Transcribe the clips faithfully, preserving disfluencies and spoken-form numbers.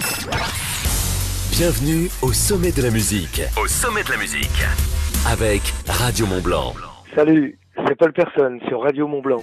Bienvenue au sommet de la musique. Au sommet de la musique. Avec Radio Mont-Blanc. Salut, c'est Paul Personne sur Radio Mont-Blanc.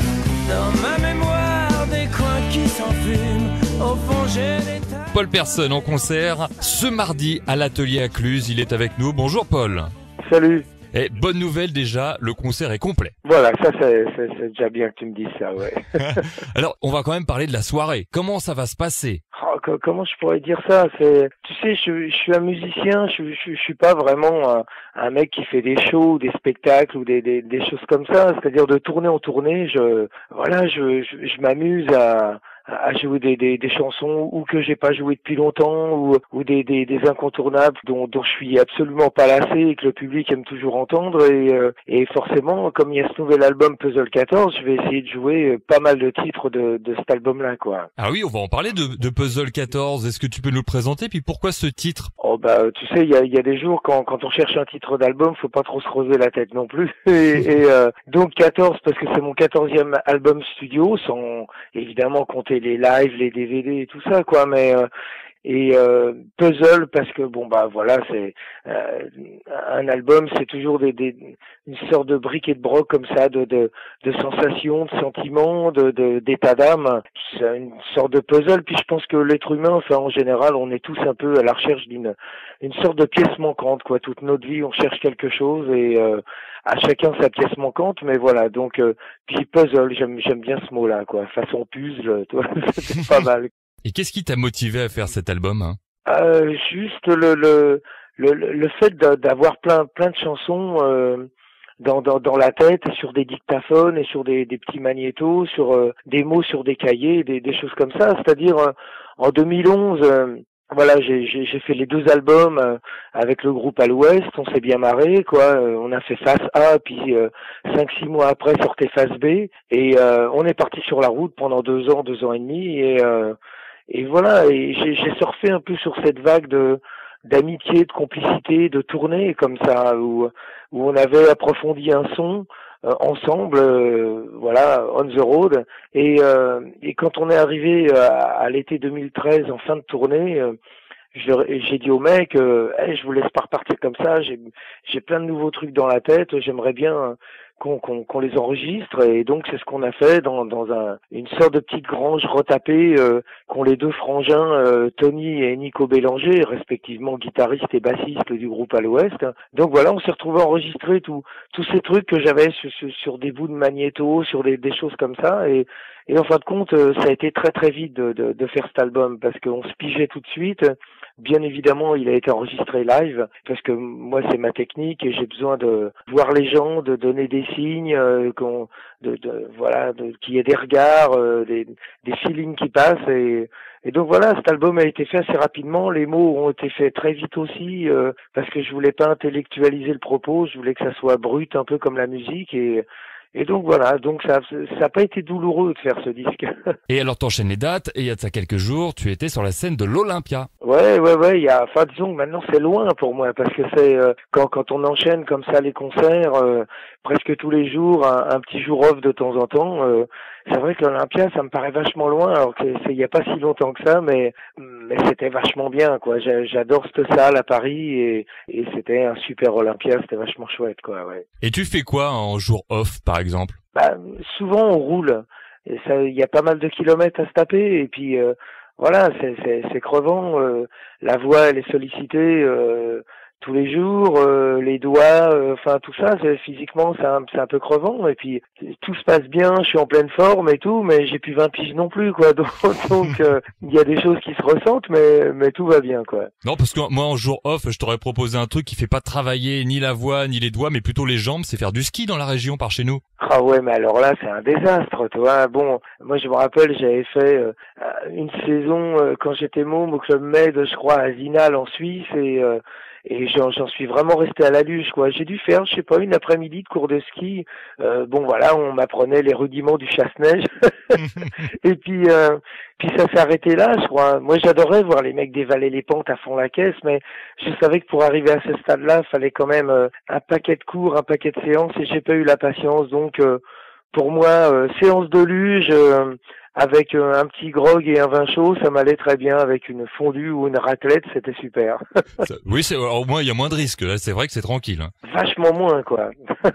Dans ma mémoire, des coins qui s'enfument, au fond j'ai des tas... Paul Personne en concert ce mardi à l'atelier à Cluse. Il est avec nous. Bonjour Paul. Salut. Et bonne nouvelle déjà, le concert est complet. Voilà, ça c'est, c'est, c'est déjà bien que tu me dises ça, ouais. Alors, on va quand même parler de la soirée. Comment ça va se passer? Oh, co- comment je pourrais dire ça? C'est, tu sais, je, je suis un musicien, je, je, je suis pas vraiment un, un mec qui fait des shows, des spectacles ou des, des, des choses comme ça. C'est-à-dire de tournée en tournée, je, voilà, je, je, je m'amuse à à jouer des, des, des chansons ou que j'ai pas joué depuis longtemps ou, ou des, des, des incontournables dont, dont je suis absolument pas lassé et que le public aime toujours entendre et, euh, et forcément comme il y a ce nouvel album Puzzle quatorze, je vais essayer de jouer pas mal de titres de, de cet album-là, quoi. Ah oui, on va en parler de, de Puzzle quatorze. Est-ce que tu peux nous le présenter? Puis pourquoi ce titre? Oh bah tu sais, il y a, il y a des jours quand, quand on cherche un titre d'album, faut pas trop se creuser la tête non plus. Et, et euh, donc quatorze parce que c'est mon quatorzième album studio, sans évidemment compter les lives, les D V D et tout ça, quoi. Mais euh, et euh, Puzzle parce que bon bah voilà, c'est euh, un album, c'est toujours des, des une sorte de bric et de broc comme ça, de de, de sensations, de sentiments, de, de d'état d'âme. C'est une sorte de puzzle. Puis je pense que l'être humain, enfin en général, on est tous un peu à la recherche d'une une sorte de pièce manquante, quoi. Toute notre vie, on cherche quelque chose et euh, à chacun sa pièce manquante. Mais voilà, donc euh, puis puzzle, j'aime j'aime bien ce mot-là, quoi. Façon puzzle, toi, c'est pas mal. Et qu'est-ce qui t'a motivé à faire cet album, hein? Euh, juste le le le le fait d'avoir plein plein de chansons euh, dans dans dans la tête, sur des dictaphones et sur des des petits magnétos, sur euh, des mots sur des cahiers, des des choses comme ça. C'est-à-dire euh, en deux mille onze. Euh, Voilà, j'ai, j'ai, j'ai fait les deux albums euh, avec le groupe à l'Ouest, on s'est bien marré, quoi. Euh, on a fait face A, puis euh, cinq, six mois après sortait face B, et euh, on est parti sur la route pendant deux ans, deux ans et demi, et euh, et voilà. Et j'ai, j'ai surfé un peu sur cette vague de d'amitié, de complicité, de tournée comme ça, où où on avait approfondi un son. Euh, ensemble, euh, voilà, on the road. Et, euh, et quand on est arrivé à, à l'été deux mille treize, en fin de tournée, euh, je leur- j'ai dit au mec, euh, hey, je vous laisse pas repartir comme ça. J'ai, j'ai plein de nouveaux trucs dans la tête. J'aimerais bien qu'on, qu'on, qu'on les enregistre. Et donc c'est ce qu'on a fait dans, dans un, une sorte de petite grange retapée euh, qu'ont les deux frangins, euh, Tony et Nico Bélanger, respectivement guitaristes et bassistes du groupe à l'Ouest. Donc voilà, on s'est retrouvé à enregistrer tout, tous ces trucs que j'avais sur, sur, sur des bouts de magnéto, sur des, des choses comme ça. Et, et en fin de compte, euh, ça a été très très vite de, de, de faire cet album parce qu'on se pigeait tout de suite. Bien évidemment, il a été enregistré live parce que moi c'est ma technique et j'ai besoin de voir les gens, de donner des signes, euh, qu'on, de, de voilà, de, qu'il y ait des regards, euh, des, des feelings qui passent et, et donc voilà, cet album a été fait assez rapidement. Les mots ont été faits très vite aussi euh, parce que je voulais pas intellectualiser le propos, je voulais que ça soit brut un peu comme la musique et Et donc voilà, donc ça ça n'a pas été douloureux de faire ce disque. Et alors t'enchaînes les dates, et il y a de ça quelques jours, tu étais sur la scène de l'Olympia. Ouais, ouais, ouais, il y a, enfin disons que maintenant c'est loin pour moi, parce que c'est euh, quand quand on enchaîne comme ça les concerts, euh, presque tous les jours, un, un petit jour off de temps en temps, euh, c'est vrai que l'Olympia ça me paraît vachement loin, alors que c'est il y a pas si longtemps que ça, mais mais c'était vachement bien, quoi. J'a- J'adore cette salle à Paris, et et c'était un super Olympia, c'était vachement chouette, quoi, ouais. Et tu fais quoi en jour off, par exemple? Bah, souvent on roule. Et ça, il y a pas mal de kilomètres à se taper. Et puis euh, voilà, c'est, c'est, c'est crevant. Euh, la voix, elle est sollicitée euh, tous les jours. Euh, les doigts, euh, enfin tout ça, c'est, physiquement, c'est un, c'est un peu crevant. Et puis tout se passe bien. Je suis en pleine forme et tout, mais j'ai plus vingt piges non plus, quoi. Donc donc euh, il y a des choses qui se ressentent, mais mais tout va bien, quoi. Non, parce que moi, en jour off, je t'aurais proposé un truc qui fait pas travailler ni la voix, ni les doigts, mais plutôt les jambes, c'est faire du ski dans la région par chez nous. Ah ouais, mais alors là, c'est un désastre, tu vois. Bon, moi, je me rappelle, j'avais fait euh, une saison euh, quand j'étais môme au Club Med, je crois, à Zinal en Suisse, et euh, et j'en, j'en suis vraiment resté à la luge, quoi. J'ai dû faire, je sais pas, une après-midi de cours de ski. Euh, bon, voilà, on m'apprenait les rudiments du chasse-neige. Et puis, euh, puis ça s'est arrêté là, je crois. Moi, j'adorais voir les mecs dévaler les pentes à fond la caisse, mais je savais que pour arriver à ce stade-là, il fallait quand même euh, un paquet de cours, un paquet de séances, et j'ai pas eu la patience. Donc, euh, pour moi, euh, séance de luge, euh, avec euh, un petit grog et un vin chaud, ça m'allait très bien. Avec une fondue ou une raclette, c'était super. Ça, oui, c'est, au moins il y a moins de risques. Là, c'est vrai que c'est tranquille. Hein. Vachement moins, quoi.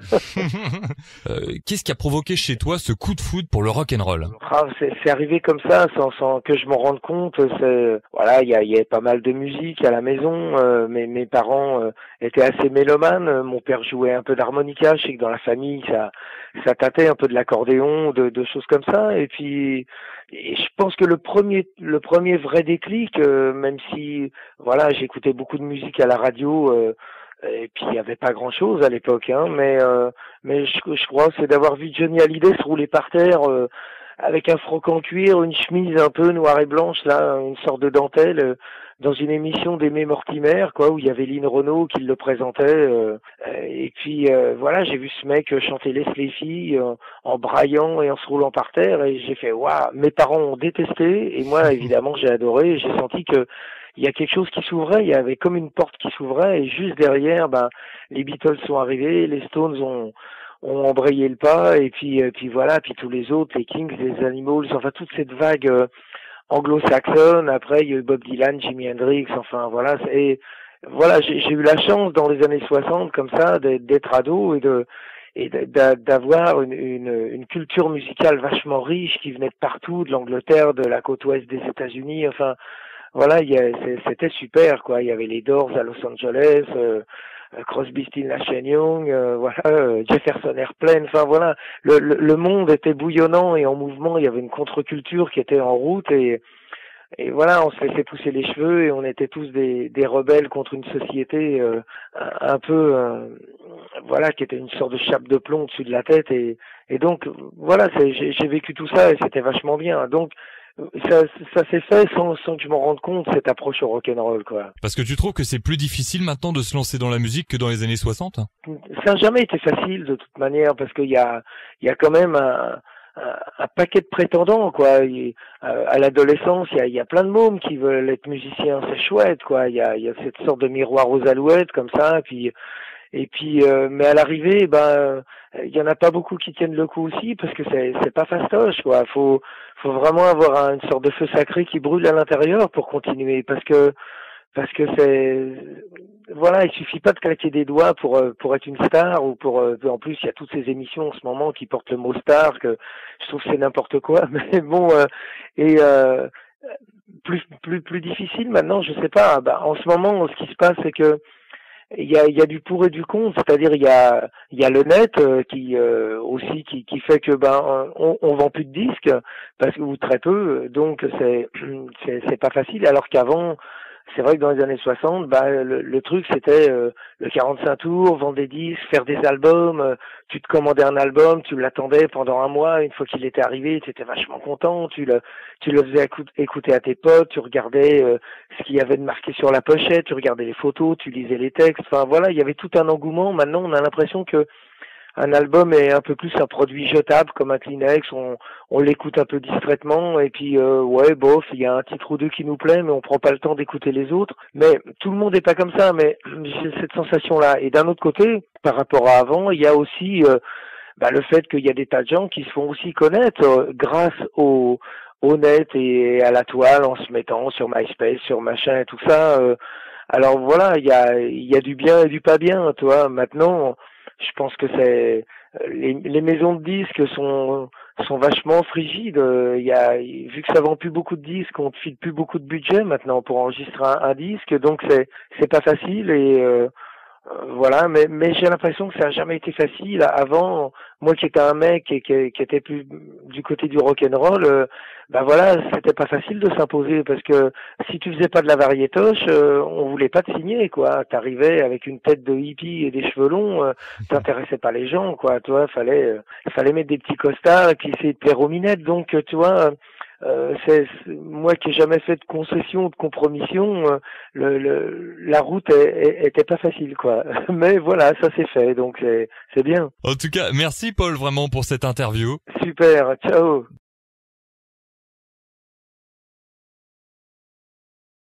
euh, qu'est-ce qui a provoqué chez toi ce coup de foudre pour le rock'n'roll? Ah, c'est, c'est arrivé comme ça, sans, sans que je m'en rende compte. C'est, voilà, il y, a, y avait pas mal de musique à la maison. Euh, mes, mes parents euh, étaient assez mélomanes. Mon père jouait un peu d'harmonica. Je sais que dans la famille, ça, ça tâtait un peu de l'accordéon, de, de choses comme ça. Et puis, et je pense que le premier, le premier vrai déclic, euh, même si, voilà, j'écoutais beaucoup de musique à la radio. Euh, Et puis il y avait pas grand chose à l'époque, hein, mais euh, mais je, je crois c'est d'avoir vu Johnny Hallyday se rouler par terre euh, avec un froc en cuir, une chemise un peu noire et blanche là, une sorte de dentelle, euh, dans une émission d'Aimé Mortimer, quoi, où il y avait Lynn Renaud qui le présentait. Euh, et puis euh, voilà, j'ai vu ce mec chanter Laisse les filles euh, en braillant et en se roulant par terre, et j'ai fait waouh. Mes parents ont détesté et moi évidemment j'ai adoré. J'ai senti que il y a quelque chose qui s'ouvrait, il y avait comme une porte qui s'ouvrait, et juste derrière, ben, les Beatles sont arrivés, les Stones ont, ont embrayé le pas, et puis, et puis voilà, puis tous les autres, les Kings, les Animals, enfin toute cette vague euh, anglo-saxonne. Après, il y a eu Bob Dylan, Jimi Hendrix, enfin voilà, et voilà, j'ai, j'ai eu la chance dans les années soixante, comme ça, d'être, d'être ado et de et d'avoir une, une, une culture musicale vachement riche qui venait de partout, de l'Angleterre, de la côte ouest des États-Unis, enfin. Voilà, il y a, c'était super, quoi. Il y avait les Doors à Los Angeles, euh, Crosby, Stills, Nash and Young, euh, voilà, euh, Jefferson Airplane. Enfin voilà, le, le, le monde était bouillonnant et en mouvement. Il y avait une contre-culture qui était en route, et et voilà, on se laissait pousser les cheveux et on était tous des, des rebelles contre une société euh, un, un peu, euh, voilà, qui était une sorte de chape de plomb au-dessus de la tête. Et et donc voilà, c'est, j'ai, j'ai vécu tout ça et c'était vachement bien. Donc Ça, ça s'est fait sans, sans que je m'en rende compte, cette approche au rock'n'roll, quoi. Parce que tu trouves que c'est plus difficile maintenant de se lancer dans la musique que dans les années soixante? Ça n'a jamais été facile de toute manière, parce qu'il y a, il y a quand même un, un, un paquet de prétendants, quoi. Il, à l'adolescence, il y a, il y a plein de mômes qui veulent être musiciens, c'est chouette, quoi. Il y a, il y a cette sorte de miroir aux alouettes comme ça, puis et puis, euh, mais à l'arrivée, ben, il y en a pas beaucoup qui tiennent le coup aussi, parce que c'est c'est pas fastoche, quoi. Faut faut vraiment avoir un, une sorte de feu sacré qui brûle à l'intérieur pour continuer, parce que parce que c'est voilà, il suffit pas de claquer des doigts pour pour être une star, ou pour en plus il y a toutes ces émissions en ce moment qui portent le mot star, que je trouve que c'est n'importe quoi. Mais bon, euh, et euh, plus plus plus difficile maintenant, je sais pas. Bah, en ce moment, ce qui se passe, c'est que il y a, il y a du pour et du contre, c'est-à-dire il y a, il y a le net euh, qui euh, aussi qui, qui fait que ben on, on vend plus de disques, parce que ou très peu, donc c'est c'est, c'est pas facile. Alors qu'avant, c'est vrai que dans les années soixante, bah le, le truc c'était euh, le quarante-cinq tours, vendre des disques, faire des albums. Euh, tu te commandais un album, tu l'attendais pendant un mois. Une fois qu'il était arrivé, tu étais vachement content. Tu le tu le faisais écouter à tes potes. Tu regardais euh, ce qu'il y avait de marqué sur la pochette. Tu regardais les photos, tu lisais les textes. Enfin voilà, il y avait tout un engouement. Maintenant, on a l'impression que un album est un peu plus un produit jetable, comme un Kleenex. On, on l'écoute un peu distraitement, et puis euh, ouais, bof, il y a un titre ou deux qui nous plaît, mais on prend pas le temps d'écouter les autres. Mais tout le monde n'est pas comme ça, mais j'ai cette sensation-là. Et d'un autre côté, par rapport à avant, il y a aussi euh, bah, le fait qu'il y a des tas de gens qui se font aussi connaître euh, grâce au, au net et à la toile, en se mettant sur MySpace, sur machin et tout ça. Euh, alors voilà, il y a, il y a du bien et du pas bien, tu vois. Maintenant, je pense que c'est les, les maisons de disques sont sont vachement frigides. Il y a, vu que ça vend plus beaucoup de disques, on te file plus beaucoup de budget maintenant pour enregistrer un, un disque, donc c'est c'est pas facile. Et euh, voilà, mais mais j'ai l'impression que ça a jamais été facile. Avant, moi qui étais un mec et qui, qui était plus du côté du rock'n'roll, euh, ben voilà, c'était pas facile de s'imposer, parce que si tu faisais pas de la variétoche, euh, on voulait pas te signer, quoi. T'arrivais avec une tête de hippie et des cheveux longs, euh, t'intéressais pas les gens, quoi. Tu vois, fallait euh, fallait mettre des petits costards et puis essayer de plaire aux minettes. Donc tu vois. Euh, c'est, c'est moi qui ai jamais fait de concession, de compromission, euh, le, le, la route est, est, était pas facile, quoi. Mais voilà, ça s'est fait, donc c'est, c'est bien. En tout cas, merci Paul vraiment pour cette interview. Super, ciao.